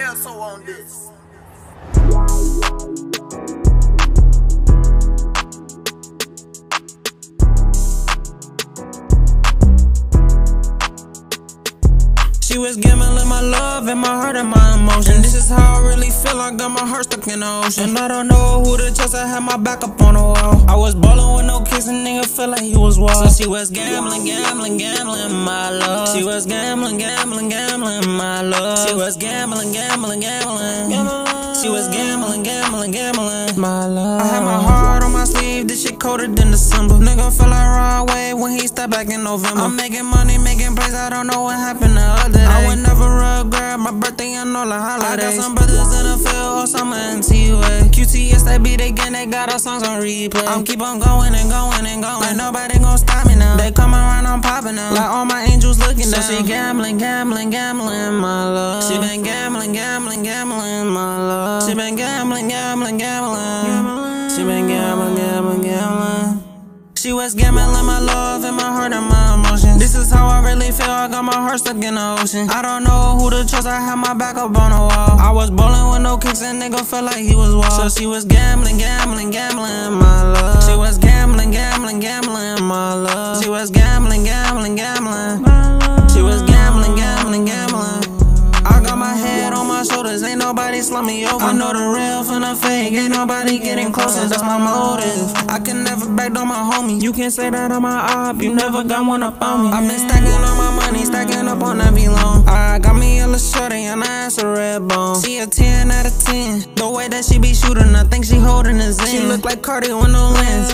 QTS on this. She was gambling my love and my heart and my emotions. This is how I really feel, I got my heart stuck in the ocean. And I don't know who to trust, I had my back up on the wall. I was ballin' with no kicks and nigga feel like he was wild. So she was gambling, gambling, gambling my love. She was gambling, gambling, gambling my love. She was gambling, gambling, gambling. She was gambling, gambling, gambling my love. I had my heart on my sleeve, this shit colder than December. Nigga feel like Rod Wave when he stepped back in November. I'm making money, making plays, I don't know what happened the other day. I would never regret my birthday and all the holidays. I got some brothers in the field or some NT-way. QTS, that beat again, they got our songs on replay. I'm keep on going and going and going. Like nobody gon' stop me now. They come around, I'm popping now. Like all my angels looking down. So she gambling, gambling, gambling my love. She been gambling, gambling, gambling my love. She been gambling, gambling, gambling. She been gambling, gambling, gambling. She was gambling my love and my heart and my emotions. This is how I really feel, I got my heart stuck in the ocean. I don't know who to trust, I had my back up on the wall. I was ballin' with no kicks and nigga felt like he was wild. So she was gambling, gambling, gambling my love. She was gambling, gambling, gambling my love. She was gambling, gambling, gambling. She was gambling, gambling, gambling. I got my head on my shoulders, ain't nobody slow me over. I know the real from the fake, ain't nobody getting closer, that's my motive. I can never back on my homie, you can say that I'm my op, you never got one up on me. I've been stacking on my money, stacking up on every loan. I got me a little shorty and I ass a red bone. She a 10 out of 10, the way that she be shooting, I think she holding a zen. She look like Cardi with no lens.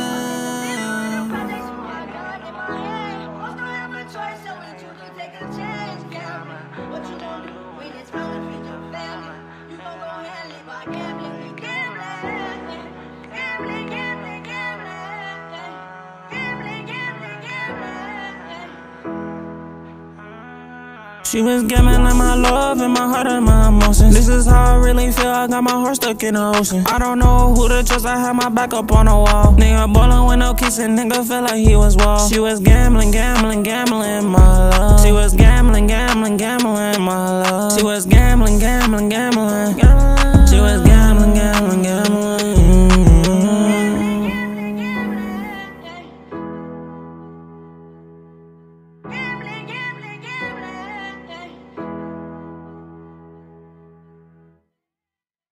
She was gambling my love and my heart and my emotions. This is how I really feel, I got my heart stuck in the ocean. I don't know who to trust, I had my back up on the wall. Nigga ballin' with no kicks and nigga felt like he was wild. She was gambling, gambling, gambling.